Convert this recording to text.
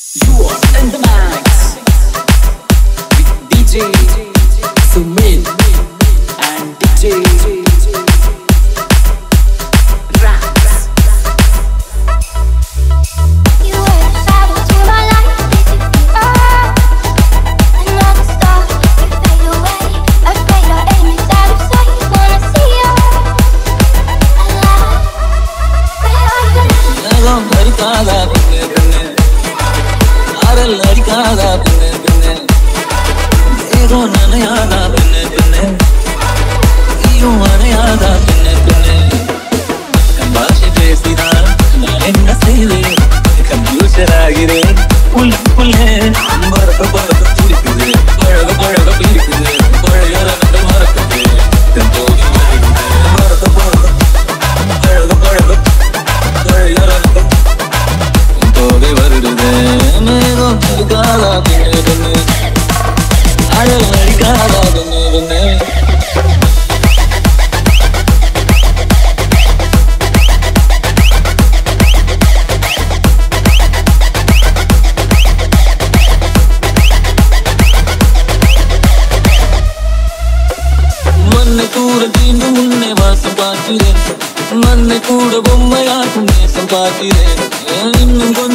You are in the max with DJ Sumit and DJ Rax. You were the shadow to my light, another star, you fade away. Afraid our aim is out of sight. Wanna see you alive. Where are you now? மண்ணை கூட பொம்மையாக்கும் நேசம் பார்க்கிறேன் இன்னும்